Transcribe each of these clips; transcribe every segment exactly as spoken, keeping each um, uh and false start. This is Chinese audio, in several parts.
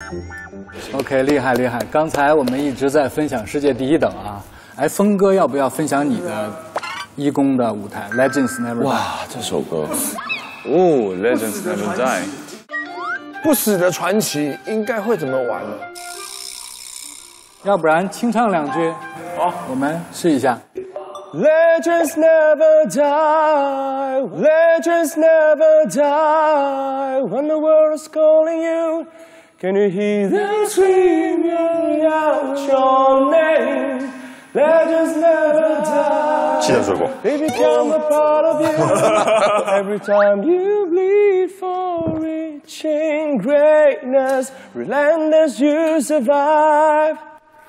OK， 厉害厉害！刚才我们一直在分享世界第一等啊，哎，峰哥要不要分享你的一公的舞台 Legends Never Die？ 哇，这首歌，哦 ，Legends Never Die， 不死的传奇应该会怎么玩呢？ 要不然清唱两句，好，我们试一下。 Legends never die, legends never die. When the world is calling you, can you hear them screaming out your name? Legends never die. 记得这个。 They become a part of you. Every time you bleed for reaching greatness, relentless you survive.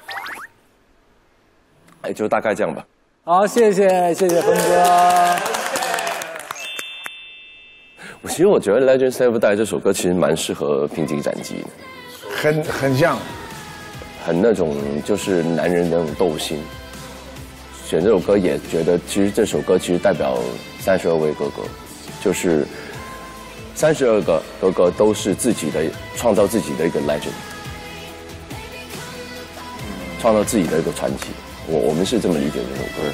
哎，就大概这样吧。 好，谢谢谢谢峰哥。 我其实我觉得《Legends Never Die》这首歌其实蛮适合《平级斩击》的， 很很像， 很那种就是男人的那种斗心。选这首歌也觉得，其实这首歌其实代表三十二位哥哥，就是三十二个哥哥都是自己的创造自己的一个 legend， 创造自己的一个传奇。 我我们是这么理解这首歌。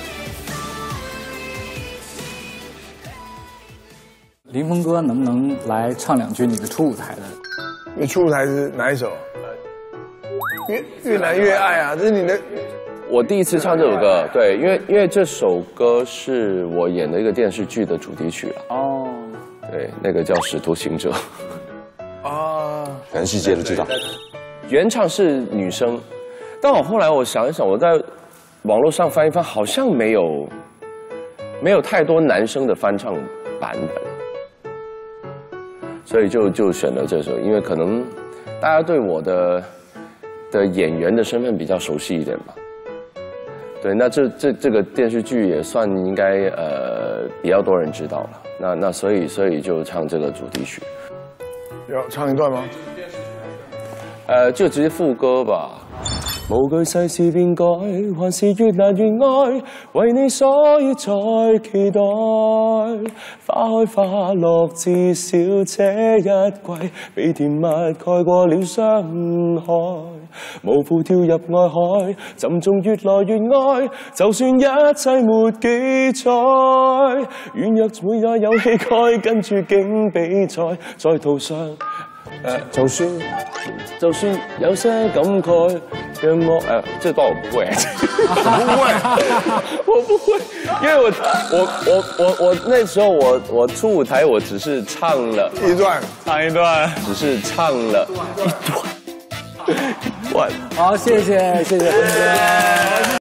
林峰哥，能不能来唱两句你的初舞台的？ 你初舞台是哪一首？越越难越爱啊，这是你的。 我第一次唱这首歌，对，因为因为这首歌是我演的一个电视剧的主题曲了。哦。对，那个叫《使徒行者》。 啊， 全世界都知道。 原唱是女生，但我后来我想一想，我在 网络上翻一翻，好像没有没有太多男生的翻唱版本，所以就就选了这首，因为可能大家对我的的演员的身份比较熟悉一点吧。对，那这这这个电视剧也算应该呃比较多人知道了，那那所以所以就唱这个主题曲。 要唱一段吗？ 呃，就直接副歌吧。 無懼世事變改，還是越難越愛，為你所以再期待。花開花落，至少這一季，被甜蜜蓋過了傷害。無負跳入愛海，沉重越來越愛，就算一切沒記載，軟弱每也有氣概，跟住競比賽，在途上。 呃，就算就算有些感慨，讓我呃，這段我不會，不會，我不會，因為我我我我我那時候我我出舞台，我只是唱了一段， 唱一段，只是唱了一段，一段。 好，謝謝謝謝峰哥。